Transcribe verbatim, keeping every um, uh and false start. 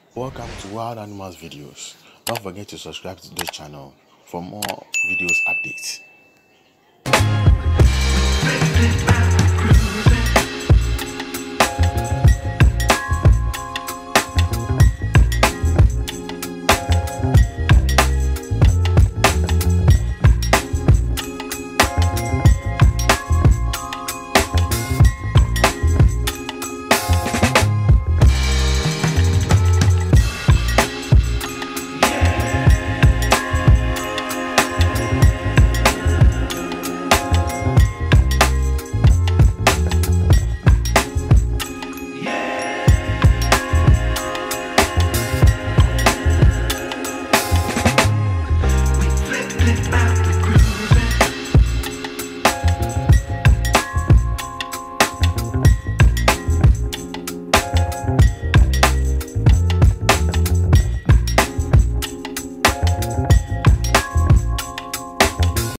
Welcome to Wild Animals videos. Don't forget to subscribe to this channel for more videos updates.